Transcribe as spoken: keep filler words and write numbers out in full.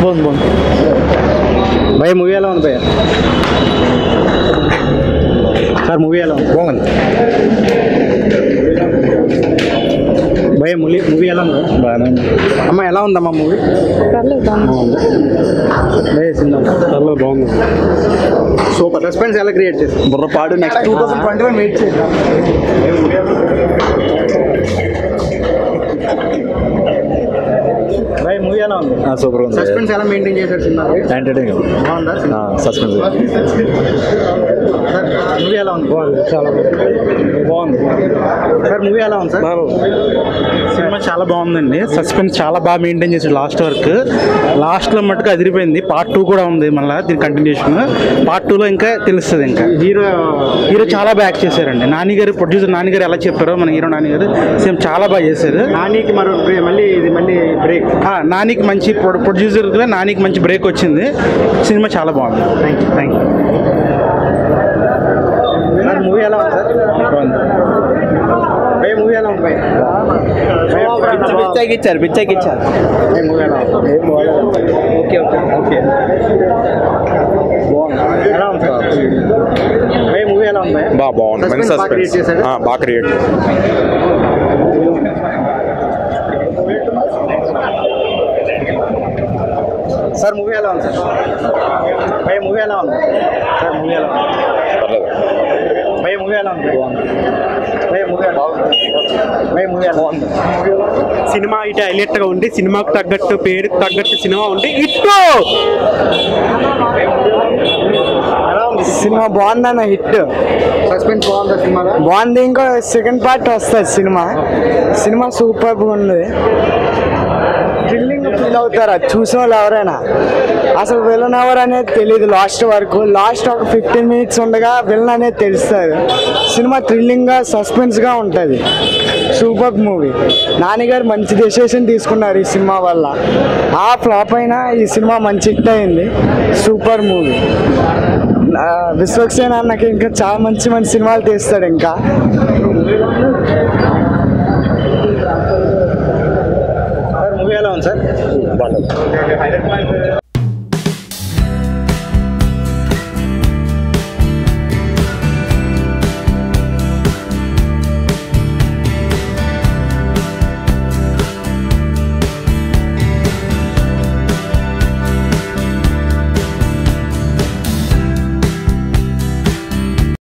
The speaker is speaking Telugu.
బాగుంది బాగుంది భయ మూవీ ఎలా ఉంది భయ సార్ మూవీ ఎలా ఉంది బాగుంది భయ మూవీ మూవీ ఎలా ఉంది బాగానే అమ్మ ఎలా ఉందమ్మా మూవీ భయ సినిమా చాలా బాగుంది సూపర్ సస్పెన్స్ ఎలా క్రియేట్ చేస్తారు బుర్రపాడు next two thousand twenty one wait చేద్దాం భయ మూవీ ఎలా ఉంది సూపర్ ఉంది సస్పెన్స్ ఎలా మెయింటైన్ చేశారు సినిమా ఎంటర్టైన్ బాగుందా సస్పెన్స్ సార్ మూవీ ఎలా ఉంది బాగుంది చాలా బాగుంది సార్ మూవీ ఎలా ఉంది సార్ సినిమా చాలా బాగుందండి. సస్పెన్స్ చాలా బాగా మెయింటైన్ చేశాడు లాస్ట్ వరకు. లాస్ట్లో మట్టుకు అదిరిపోయింది. పార్ట్ టూ కూడా ఉంది, మళ్ళీ దీని కంటిన్యూషన్. పార్ట్ టూలో ఇంకా తెలుస్తుంది. ఇంకా హీరో హీరో చాలా బాగా యాక్ట్ చేశారండి. నాని గారు ప్రొడ్యూసర్ నాని గారు ఎలా చెప్పారో మన హీరో నాని గారు సేమ్ చాలా బాగా చేశారు. నానికి మరో మళ్ళీ ఇది మళ్ళీ బ్రేక్ నానికి మంచి ప్రొడ్యూసర్ నానికి మంచి బ్రేక్ వచ్చింది. సినిమా చాలా బాగుంది. Thank you thank you sir movie ఎలా ఉంది సార్ భయ మూవీ ఎలా ఉంది భయ పిచ్చాకిచ్చారు పిచ్చాకిచ్చారు మూవీ ఎలా ఉంది ఓకే ఓకే ఓకే బాగుంది ఎలా ఉంది సార్ భయ మూవీ ఎలా ఉంది బాగా బాగుంది మంచి సస్పెన్స్ బాగా క్రియేట్ సార్ మూవీ ఎలా ఉంది సార్ భయ మూవీ ఎలా ఉంది సార్ మూవీ ఎలా ఉంది భయ మూవీ ఎలా ఉంది భయ మూవీ ఎలా భయ మూవీ ఎలా ఉంది సినిమా ఇటు హైలైట్గా ఉండి సినిమాకు తగ్గట్టు పేరుకు తగ్గట్టు సినిమా ఉండి ఇటు సినిమా బాగుందన్న హిట్ సస్పెన్స్ బాగుందా సినిమాలో బాగుంది. ఇంకో సెకండ్ పార్ట్ వస్తుంది. సినిమా సినిమా సూపర్ ఉంది. థ్రిల్లింగ్ ఫీల్ అవుతారా చూసిన వాళ్ళు ఎవరైనా. అసలు విలన్ ఎవరు అనేది తెలియదు లాస్ట్ వరకు. లాస్ట్ ఒక ఫిఫ్టీన్ మినిట్స్ ఉండగా విలన్ అనేది తెలుస్తుంది. సినిమా థ్రిల్లింగ్గా సస్పెన్స్గా ఉంటుంది. Super movie. నాన్నగారు మంచి డెసిషన్ తీసుకున్నారు ఈ సినిమా వల్ల. ఆ ఫ్లాప్ అయినా ఈ సినిమా మంచి హిట్ అయింది. Super movie. విశ్వక్సేన అన్నకి ఇంకా చాలా మంచి మంచి సినిమాలు తీస్తాడు. ఇంకా సార్ మూవీ ఎలా ఉంది సార్